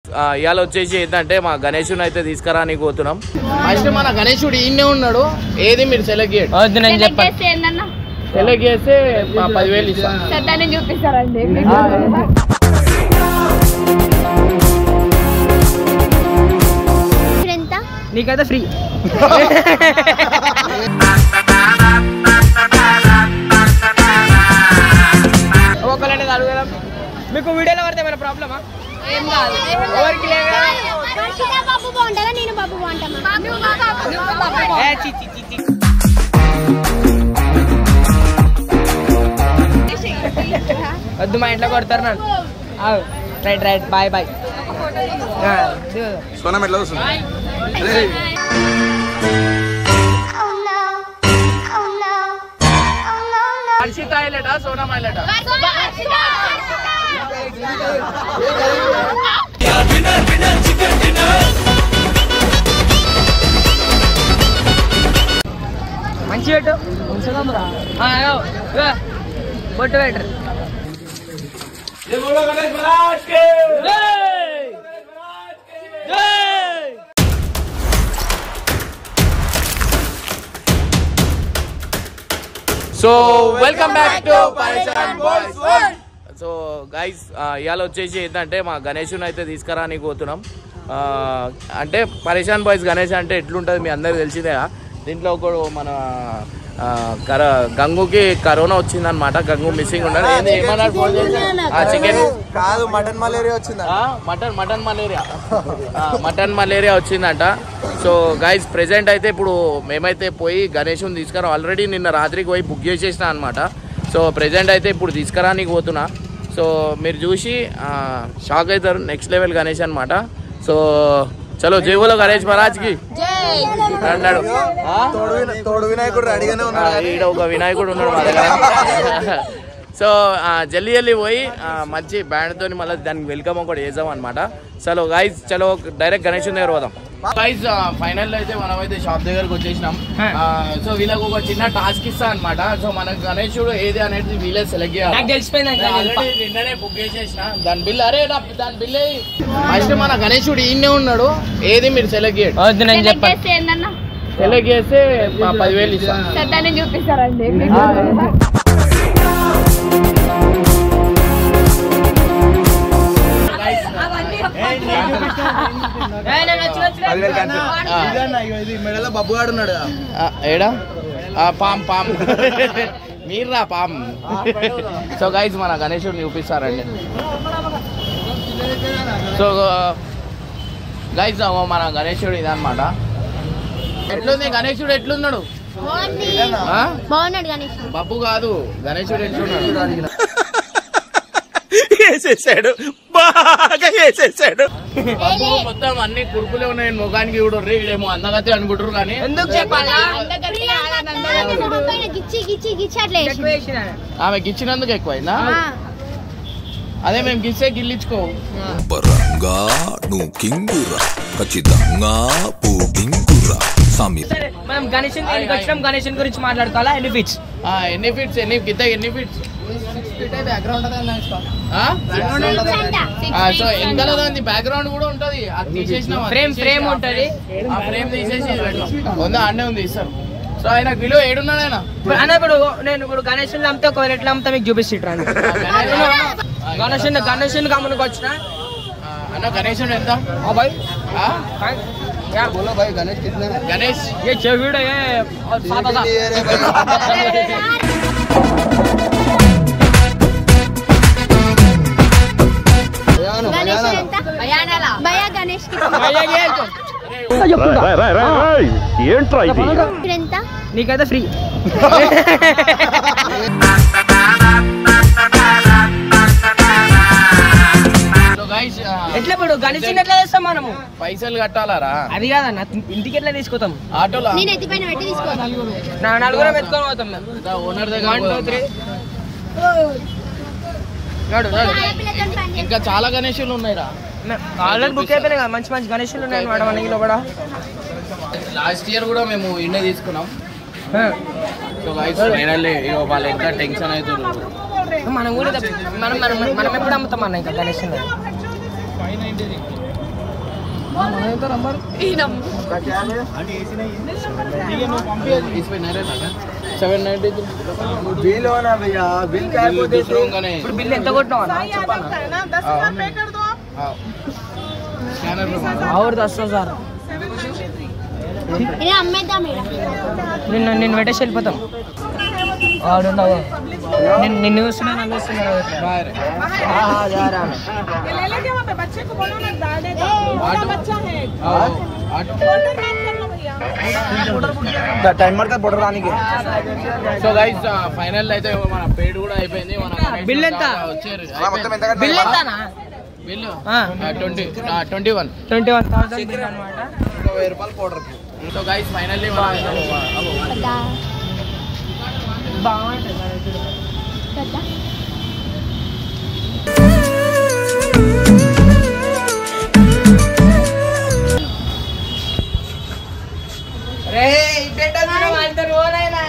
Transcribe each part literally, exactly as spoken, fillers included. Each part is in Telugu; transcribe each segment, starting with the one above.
ఇవాళ వచ్చేసి ఏంటంటే మా గణేశుని అయితే తీసుకురానికి పోతున్నాం. ఫస్ట్ మన గణేశుడు ఈయనే ఉన్నాడు. ఏది మీరు సెలెక్ట్ చేయండి. నేను చెప్పాను సెలెక్ట్ చేస్తే పదివేలు ఇస్తాను చూపిస్తారండి. నీకైతే ఫ్రీ. ఒకళ్ళని అడుగుదాం. మీకు వీడియోలో పడితే ఏమైనా ప్రాబ్లమా? ఏం కాదు. ఎవరికి వద్దు, మా ఇంట్లో కొడతారు నన్ను. Right right bye bye. సోనం ఎట్లా వస్తుంది? హర్షిత హైలైటా సోనం హైలైటా? మంచి పెట్టు బొట్టు పెట్టరు. So welcome back to Pareshan boys world. So guys ఇవాళ వచ్చేసి ఏంటంటే మా గణేశుని అయితే తీసుకురానికి పోతున్నాం. అంటే పరేషాన్ బాయ్స్ గణేష్ అంటే ఎట్లుంటుంది మీ అందరికి తెలిసిందే. దీంట్లో ఒకడు మన కర గంగుకి కరోనా వచ్చిందనమాట. గంగు మిస్సింగ్ ఉన్నాడు. ఏమన్నాడు ఫోన్ చేసి? చికెన్ కాదు, మటన్ మలేరియా వచ్చింది. Mutton mutton malaria mutton malaria వచ్చిందంట. సో గైస్ ప్రెజెంట్ అయితే ఇప్పుడు మేమైతే పోయి గణేశుని తీసుకురా. ఆల్రెడీ నిన్న రాత్రికి పోయి బుక్ చేసేసిన అనమాట. సో ప్రెజెంట్ అయితే ఇప్పుడు తీసుకురానికి పోతున్నా. సో మీరు చూసి షాక్ అవుతారు. నెక్స్ట్ లెవెల్ గణేష్ అనమాట. సో చలో జై బోలో గణేష్ మహారాజ్కి అన్నాడు. తోడు వినాయకుడు రెడీగానే ఉన్నాడు. ఈడ ఒక వినాయకుడు ఉన్నాడు మా దగ్గర. సో జల్దీ జల్దీ పోయి మంచి బ్యాండ్తో మళ్ళీ దానికి వెల్కమ్ ఒకటి వేసాం అనమాట. చలో గైస్ చలో డైరెక్ట్ గణేష్ దగ్గర పోదాం. గైస్ ఫైనల్ అయితే మనం అయితే షాప్ దగ్గరకు వచ్చేసినాం. సో వీళ్ళకి ఒక చిన్న టాస్క్ ఇస్తా అనమాట. సో మనకు గణేశుడు ఏది అనేది వీళ్ళే సెలెక్ట్ చేయాలి. నిన్ననే బుక్ చేసేసిన దాని బిల్. అరే దాని బిల్ ఫస్ట్ మన గణేశుడు ఈయనే ఉన్నాడు. ఏది మీరు సెలెక్ట్ చేయండి. నేను చెప్పాను సెలెక్ట్ చేస్తే పదివేలు ఇస్తాను చూపిస్తారండి. మెడలో బబ్బుగాడు ఉన్నాడు. ఏడా పామ్ పామ్ మీర్రా పామ్. సో గైస్ మన గణేశుడిని చూపిస్తారండి. సో గైస్ మన గణేశుడు ఇదన్నమాట. ఎట్లుంది గణేశుడు? ఎట్లున్నాడు? బబ్బు కాదు గణేశుడు ఎట్లున్నాడు? వేసేసాడు, బాగా వేసేసాడు. మొత్తం అన్ని కురుకులే ఉన్నాయి ముఖానికి. కూడా రేడేమో అందగతే అనుకుంటారు కానీ ఆమె గిచ్చినందుకు ఎక్కువైందా? అదే మేము గిచ్చే గిల్లించుకో. మనం గణేశన్ వచ్చినాం. గణేశన్ గురించి మాట్లాడుకోవాలా? ఎన్ని ఫీట్స్ ఎన్ని ఫీట్స్ ఎన్ని గిద్ద ఎన్ని ఫీట్స్? సో ఎంతలో బ్యాక్గ్రౌండ్ కూడా ఉంటది. అది తీసేసిన ఫ్రేమ్ ఫ్రేమ్ ఉంటది. ఆ ఫ్రేమ్ తీసేసి ఉందా అన్నీ ఉంది ఇస్తారు. సో ఆయన కిలో ఏడున్నాడు ఆయన. అన్న ఇప్పుడు నేను ఇప్పుడు గణేశుని అమ్మితే ఒకవేళ ఎట్లా అమ్ముతా మీకు చూపిస్తాను. గణేశన్ గణేశన్ గమనకు వచ్చిన అన్న గణేశుడు ఎంత? क्या बोलो भाई गणेश कितने में? गणेश ये छह फीट है और सात हजार। भैया गणेश నీకైతే ఫ్రీ. ఎట్లా ఇప్పుడు గణేశుని ఎట్లా చేస్తాం మనము? పైసలు కట్టాలరా? అది కాదన్న, ఇంటికి ఎట్లా తీసుకుంటాం? ఆటోలో నలుగురం ఎత్తుకొని పోతాం. ఓనర్ దగ్గర ఇంకా చాలా గణేశులు ఉన్నాయిరా. ఆల్రెడీ బుక్ అయిపోయినాయి కదా. మంచి మంచి గణేశులు ఉన్నాయి మేడం మనకి లోపల. లాస్ట్ ఇయర్ కూడా మేము ఇండియా తీసుకున్నాం. సో గైస్ ఫైనల్లీ వాళ్ళు ఎంత టెన్షన్ అవుతుంది. మనం కూడా మనం మనం ఎప్పుడు అమ్ముతాం అన్న ఇంకా గణేశుని? సెవెన్ నైన్టీ बिल होना भैया बिल क्या को देते ఇప్పుడు బిల్ ఎంత కొట్టినావు और दस हजार ఇది అమ్మేద్దాం మేడం నిన్ను నిన్ను పెట్టేసి వెళ్ళిపోతాం ఆడున్నావు నిన్ను నిన్ను చూస్తున్నా నన్ను చూస్తున్నాడు टाइमर का बॉर्डर आने के సో గైస్ ఫైనల్ అయితే మన పేడ్ కూడా అయిపోయింది మన బిల్ ఎంత వచ్చారు బిల్ ఎంతనా bill twenty twenty one twenty one thousand bill అనమాట వెయ్యి రూపాయలు పౌడర్ సో గైస్ ఫైనల్లీ బాగుంటుంది కదా రే ఇటెంటో వాళ్ళతో ఓనైనా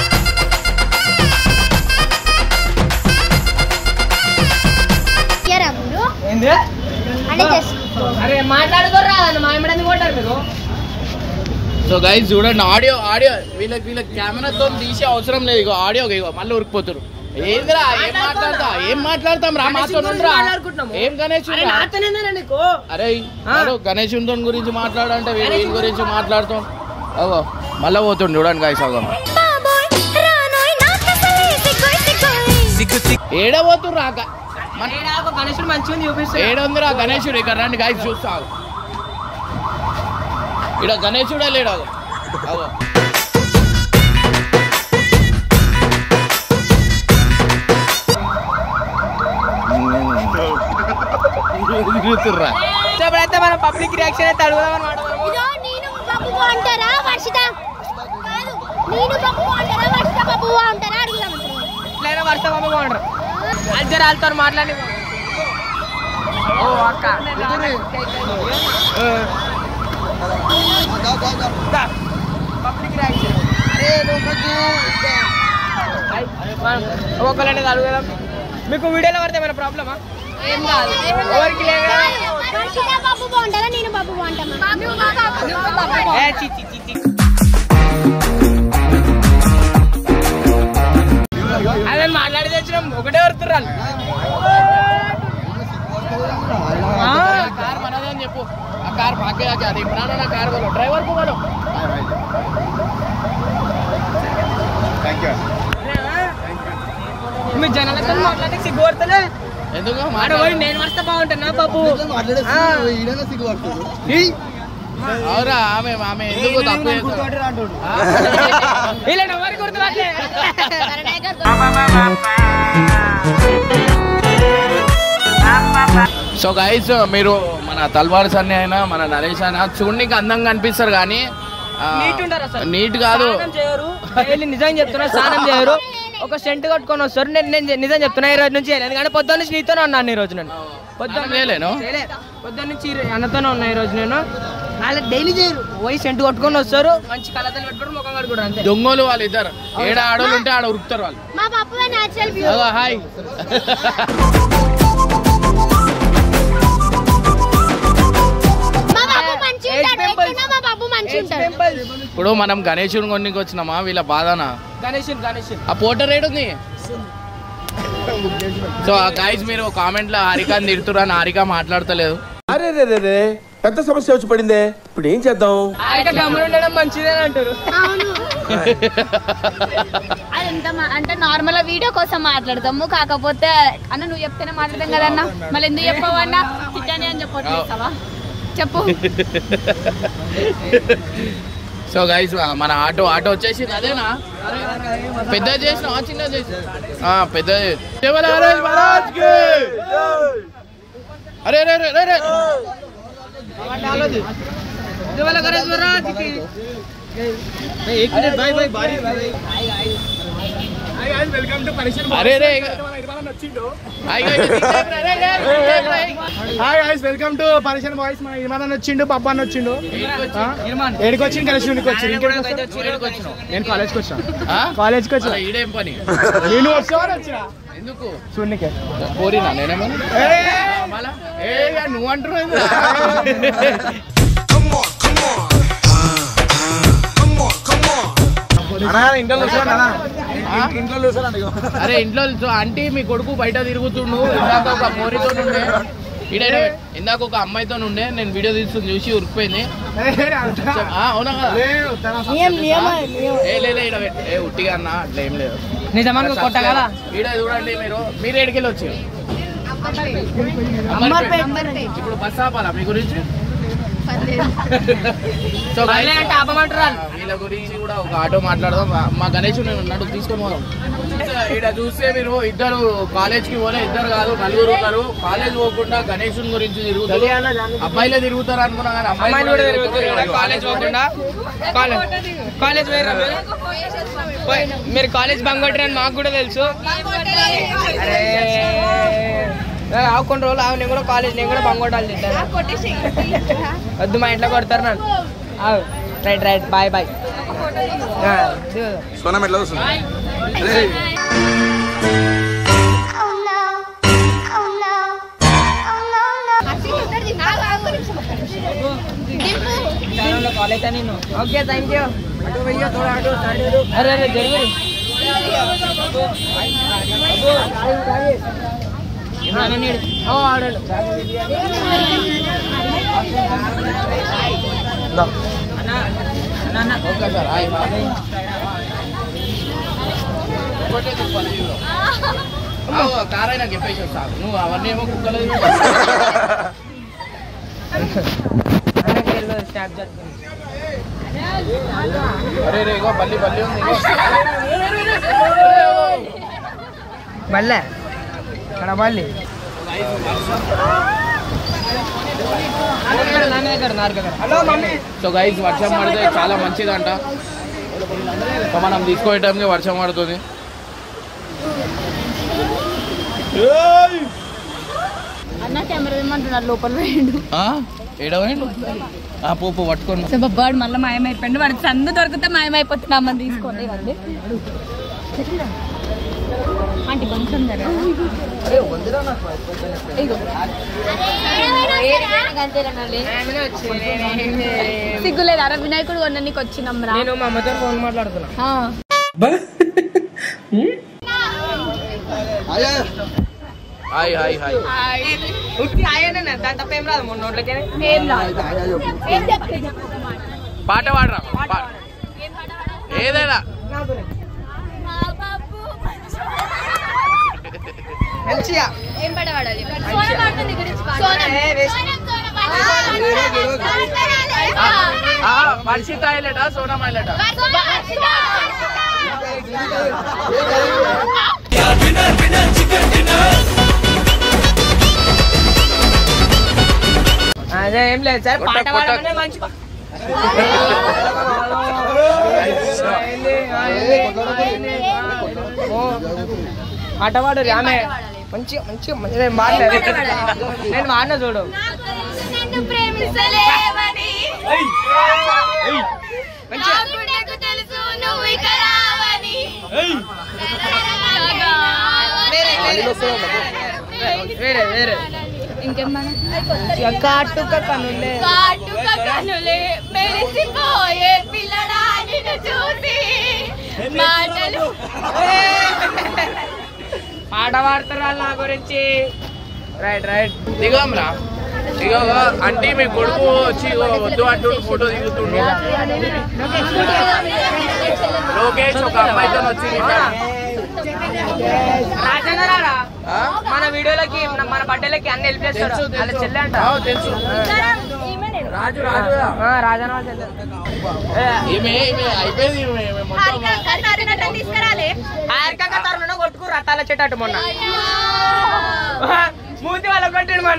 ఇయరా మీరు ఏంది అంటే జస్ట్ అరే మాట్లాడుకోరా మా ఎమ్మడని కొట్టారు మీరు సో గైస్ చూడండి ఆడియో ఆడియో వీళ్ళకి వీళ్ళకి కెమెరాతో తీసే అవసరం లేదు ఇగో ఆడియో ఇగో మళ్ళీ ఉరికిపోతారు ఏందిరా ఏం మాట్లాడతా ఏం మాట్లాడతాం రా మాతో ఏం గణేష్ నీకు అరే గణేష్ గురించి మాట్లాడంటే వీళ్ళ గురించి మాట్లాడుతాం అగో మళ్ళా పోతుండు చూడండి గైస్ అగో ఏడ పోతురు రాక గణేశుడు మంచిగా చూపిస్తాడు ఏడుందిరా గణేశుడు ఇక్కడ రండి గైస్ చూస్తా ఇక్కడ గణేశుడే లేడు అగో అగో తిరుగుతుర్రా ఇప్పుడైతే మనం పబ్లిక్ రియాక్షన్ అయితే అడుగుదాం అనమాట ఇదో నేను బాబు అంటారా వర్షిత కాదు నేను బాబు అంటారా వర్షిత బాబు అంటారా అడుగుదాం ఇట్లైనా వర్ష బాబు బాగుంటారు అజ్జర్ వాళ్ళతో మాట్లాడి ఓ అక్క పబ్లిక్ రియాక్షన్ అరే ఒక్కొక్కరు అడుగుదాం మీకు వీడియోలో పడితే ఏమైనా ప్రాబ్లమా ఏం కాదు ఎవరికి లేదు వర్షిత బాబు అంటారా నేను బాబు అంటామా ఏ చి చి చి చి అదే మాట్లాడి తెచ్చినాం ఒకటే వరుతుర్రాలు కార్ మనదే అని చెప్పు ఆ కార్ పాకే అది ఇప్పుడు నా కార్ వాళ్ళు డ్రైవర్ పోవాడు మీ జనాలతో మాట్లాడి సిగ్గు పడతలే ఎందుకు మాట పోయి నేను వస్తే బాగుంటున్నా బాబు అవురా ఆమె ఆమె ఎందుకు తప్పు ఇలా ఎవరికి గుర్తురాట్లే సో గైస్ మీరు మన తల్వార్ సన్ని అయినా మన నరేష్ అయినా చూడడానికి అందంగా అనిపిస్తారు కానీ నీట్ కాదు నిజంగా చెప్తున్నా స్నానం చేయరు ఒక సెంట్ కట్టుకొని వస్తారు నేను నేను నిజం చెప్తున్నా ఈ రోజు నుంచి ఎందుకంటే పొద్దున్న నుంచి నీతోనే ఉన్నాను ఈ రోజు నేను పొద్దున్న చేయలేను పొద్దున్న నుంచి అన్నతోనే ఉన్నా ఈ రోజు నేను వాళ్ళ డైలీ చేయరు పోయి సెంట్ కొట్టుకొని వస్తారు మంచి కలతలు పెట్టుకోవడం ముఖం కడుకోవడం అంతే దొంగలు వాళ్ళు ఇద్దరు ఏడ ఆడోళ్ళు ఉంటే ఆడ ఉరుకుతారు వాళ్ళు మా బాబు నేచురల్ బ్యూటీ హాయ్ మా బాబు మంచి ఉంటాడు ఎక్కడన్నా మా బాబు మంచి ఉంటాడు ఇప్పుడు మనం గణేశుని కొన్నికి వచ్చినామా వీళ్ళ బాధనా గణేష్ గణేష్ ఆ పోటర్ రేట్ ఉంది సో గైస్ మీరు కామెంట్ లో హారికాని తిడుతురా హారిక మాట్లాడతలేదు అరే రే రే రే పెద్ద సమస్య వచ్చి పడిందే ఇప్పుడు ఏం చేద్దాం హారిక గమ్మున ఉండడం మంచిదే అంటారు అవును అదంతా అంటే నార్మల్ వీడియో కోసం మాట్లాడతాము కాకపోతే అన్న నువ్వు చెప్తేనే మాట్లాడదాం కదన్నా మళ్ళీ ఎందుకు చెప్పావు అన్న తిట్టానే అని చెప్పవా చెప్పు సో గైస్ మన ఆటో ఆటో వచ్చేసి అదేనా పెద్ద చేసిన చిన్న చేసి పెద్ద అరే రే రే రే అరే రే hi guys welcome to Pareshan boys మన ఇర్మాన్ వచ్చిండు పప్పు అని వచ్చిండు ఏడికి వచ్చింది కలిసి వచ్చి నేను కాలేజ్కి వచ్చాను కాలేజ్కి వచ్చా ఈడేం పని నేను వచ్చాను వచ్చిన ఎందుకు చూడనికే కోరినా నేనేమన్నా నువ్వు అంటున్నావు అరే ఇంట్లో అంటే మీ కొడుకు బయట తిరుగుతుండు. ఇందాక ఒక పోరితో ఉండే ఈడ ఇందాక ఒక అమ్మాయితో ఉండే నేను వీడియో తీసుకుని చూసి ఉరికిపోయింది. అవునా కదా? ఏ లే ఏ ఉట్టిగా అన్న అట్లా ఏం లేదు. నిజమానికి కొట్ట కదా ఈడ చూడండి మీరు మీరు ఏడికెళ్ళి వచ్చారు. ఇప్పుడు బస్ ఆపాలా మీ గురించి? సో వీళ్ళ గురించి కూడా ఒక ఆటో మాట్లాడదాం. మా గణేష్ నేను ఉన్నాడు తీసుకొని పోదాం. ఇక్కడ చూస్తే మీరు ఇద్దరు కాలేజ్ కి పోలే, ఇద్దరు కాదు నలుగురు ఉన్నారు. కాలేజ్ పోకుండా గణేష్ గురించి తిరుగుతారు. అబ్బాయిలే తిరుగుతారు అనుకున్నా కానీ అమ్మాయిలు కూడా తిరుగుతారు. కాలేజ్ పోకుండా కాలేజ్ మీరు కాలేజ్ బంక్ కొట్టారని మాకు కూడా తెలుసు. అరే కొన్ని రోజులు ఆవు నేను కూడా కాలేజ్ నేను కూడా బంక్ కొట్టాలి వద్దు మా ఇంట్లో కొడతారు నన్ను. Right right bye bye. సోనా మెట్ల వస్తుంది. కాలేజ్ అని ఓకే థ్యాంక్ యూ. అరే అరే జరిగి ఆడాడు ఓకే సార్ హాయ్ కారైనా చెప్పేసి సార్ నువ్వు అవన్నీ ఏమో కుక్కలు అరే రేగో బల్లి బల్లి ఉంది బల్లే ఇక్కడ బల్లి సో గైస్ వర్షం పడితే చాలా మంచిదంట. సో మనం తీసుకునే టైంకి వర్షం పడుతుంది. అన్న కెమెరా ఏమంటున్నారు లోపల పోయిండు. ఏడవేండు ఆ పోపు పట్టుకోండి. బొబ్బాడు మళ్ళీ మాయమైపోయిండు. వాడికి సందు దొరికితే మాయమైపోతుంది. అమ్మని తీసుకోండి అండి ఆంటీ కొంచెం సిగ్గులేదు. అరే వినాయకుడు కొన్న నీకు వచ్చినాం రా. నేను మా అమ్మతో ఫోన్ మాట్లాడుతున్నా. హాయ్ హాయ్ హాయ్ దాని తప్ప ఏం రాదు మూడు నోట్లకే పాట పాడరా ఏదైనా మంచిగా ఏం పాట పాడాలి? వర్షిత హైలైట్ సోనా హైలైట్ అదే ఏం లేదు సార్ పాట పాడమనే మంచి పాట పాడు ఆమె మంచిగా మంచిగా మంచిగా మాట్లాడు. నేను వాడిన చూడు వేరే వేరే ఇంకేమన్నా కాటుక కనులే కాటుక కనులే మెరిసిపోయే పిల్లడాని చూసి మాటలు పాట పాడతారు వాళ్ళ నా గురించి. రైట్ రైట్ దిగంరా ఇగో అంటే మీ కొడుకు వచ్చి వద్దు అంటూ ఫోటో దిగుతుండు. లోకేష్ ఒక అమ్మాయితో వచ్చి మన వీడియోలకి మన బర్త్డేలకి అన్ని హెల్ప్ చేస్తాడు. వాళ్ళ చెల్లె అంట తెలుసు రాజు రాజు రాజన వాళ్ళ చెల్లె అయిపోయింది తరుణ కొట్టుకు రతాల చెట్టు మొన్న మూతి వాళ్ళ కొట్టాడు మన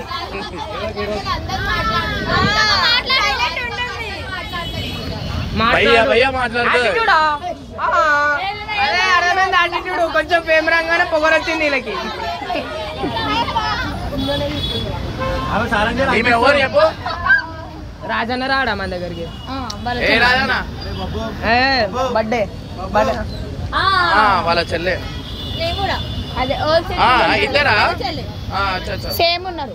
మాట్లాడుతూ అదే అర్థమైంది ఆటిట్యూడ్. కొంచెం ఫేమ్ రాగానే పొగరొచ్చింది వీళ్ళకి. రాజన్న రాడా మన దగ్గరికి బర్త్డే బర్త్డే వాళ్ళ చెల్లె ఇద్దరా సేమ్ ఉన్నారు.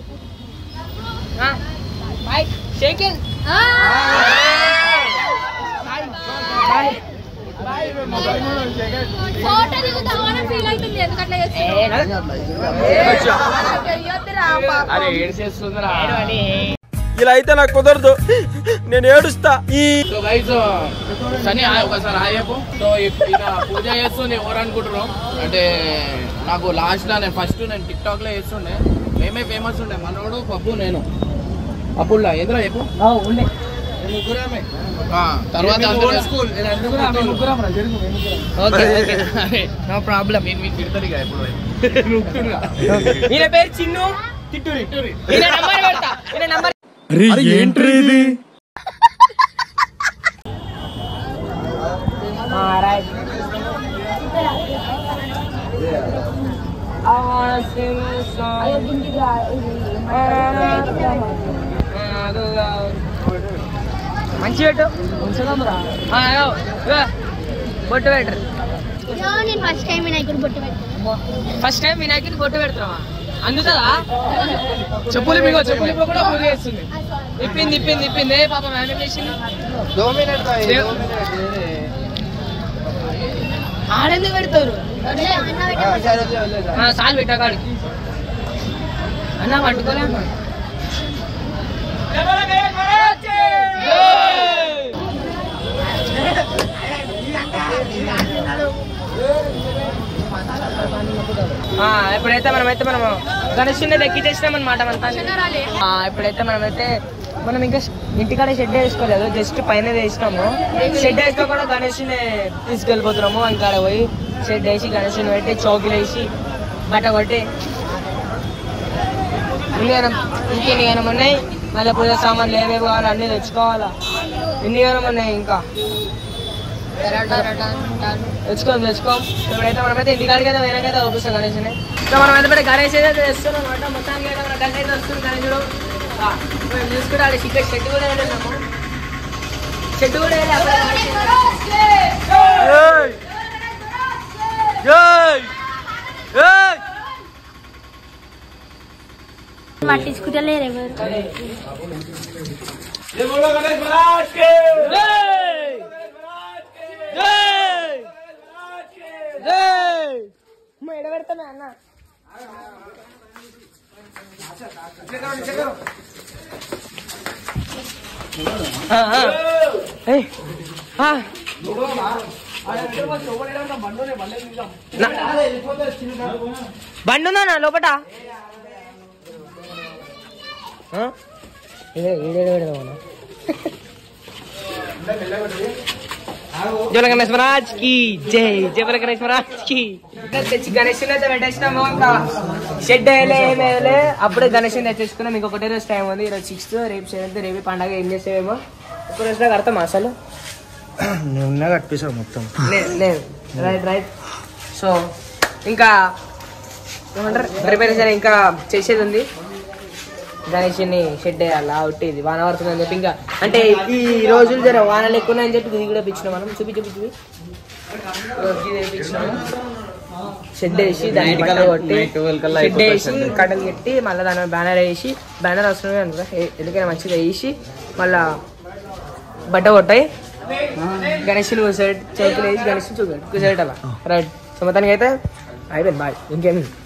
షేకింగ్ ఫోటో దిగుతామని ఫీల్ అవుతుంది ఎందుకట్లా అరే ఏడు చేస్తుందిరా ఇలా అయితే నాకు కుదరదు, నేను ఏడుస్తా. ఈ సో గైస్ సని ఒకసారి ఆయపు. సో ఇక పూజ చేస్తుంది ఎవరు అనుకుంటున్నాం అంటే నాకు లాస్ట్ లో నేను ఫస్ట్ నేను టిక్ టాక్ లో చేస్తుండే, మేమే ఫేమస్ ఉండే మనోడు పప్పు నేను అప్పుడు ఎదురా చెప్పు తర్వాత నో ప్రాబ్లం. తిడతారు ఇక ఎప్పుడు ఈయన పేరు చిన్ను తిట్టూరి. ఈయన నంబర్ పెడతా, ఈయన నంబర్ ఏంట్రీ ఇది? రైట్. మంచి పెట్టు బొట్టు పెట్టరు. నేను ఫస్ట్ టైం వినాయకుడు బొట్టు పెడతాను. ఫస్ట్ టైం వినాయకుడికి బొట్టు పెడతావా? అందుతుందా? చెప్పులు మీకు చెప్పులు కూడా పూజ చేస్తుంది. ఇప్పింది ఇప్పింది ఇప్పింది పాప మేనేజ్ చేసింది. ఆడెందుకు పెడతారు? సాల్ పెట్టా కాడికి అన్నా పట్టుకోలే. ఎప్పుడైతే మనమైతే మనం గణేషుని ఎక్కించేసినాం అనమాట. మన ఎప్పుడైతే మనమైతే మనం ఇంకా ఇంటికాడ షెడ్ వేసుకోలేదు, జస్ట్ పైన వేసినాము. షెడ్ వేసుకో కూడా గణేషుని తీసుకెళ్ళిపోతున్నాము. ఇంకా పోయి షెడ్ వేసి గణేషుని పెట్టి చౌకీలు వేసి బట్ట కొట్టి ఇంకేనా ఇంకెన్ని గనం ఉన్నాయి. మళ్ళీ పూజ సామాన్లు ఏమేమి కావాలి అన్నీ తెచ్చుకోవాలా. ఎన్ని గనం ఉన్నాయి ఇంకా తెచ్చుకోం తెచ్చుకోం. ఇప్పుడైతే మనమైతే ఇంటికాడికి అయితే వేరేకైతే చూపిస్తాం గణేష్ని. ఇంకా మనం అయితే గణేష్ అయితే తెస్తున్నాం అనమాట. మొత్తానికి అయితే మన గణేష్ వస్తుంది. గణేశుడు చూసుకుంటే ఆడ ఇక్కడ షెడ్ కూడా వెళ్ళాము. షెడ్ కూడా వెళ్ళి పట్టించుకుంటలేరు ఎవరు. ఎడబెడతామే అన్న. బండి ఉందా లోపట? జయ గణేష్ మహారాజ్ కి జై. జయ గణేష్ మహారాజ్ కి. తెచ్చి గణేష్ అయితే పెట్టేసినాము. ఇంకా షెడ్ వేయలే ఏం వేయలే. అప్పుడే గణేష్ తెచ్చేసుకున్నాం. మీకు ఒకటే రోజు టైం ఉంది. ఈరోజు సిక్స్త్, రేపు సెవెంత్. రేపు పండగ ఏం చేసేవేమో ఒక రోజులో కడతాం అసలు. నేను కట్టిస్తాను మొత్తం. లేదు రైట్ రైట్. సో ఇంకా ఏమంటారు ప్రిపరేషన్ ఇంకా చేసేది ఉంది. గణేష్ని షెడ్ వేయాలా ఒట్టేది వాన పడుతుంది అని చెప్పి ఇంకా అంటే ఈ రోజులు జర వానలు ఎక్కువ అని చెప్పి ఇది కూడా పిచ్చినాం మనం. చూపి చూపి చూపి తెప్పించినాము. షెడ్ వేసి దాన్ని బట్ట కొట్టి షెడ్ వేసి కట్టలు కట్టి మళ్ళీ దాని బ్యానర్ వేసి బ్యానర్ అవసరమే అనుకో ఎందుకైనా మంచిగా వేసి మళ్ళా బట్ట కొట్టాయి గణేష్ని కూర్చోబెట్టి చౌకులు వేసి గణేష్ని చూపెట్టి కూర్చోబెట్టాలా రైట్. సో మొత్తానికి అయితే అయిపోయింది బాయ్. ఇంకేమి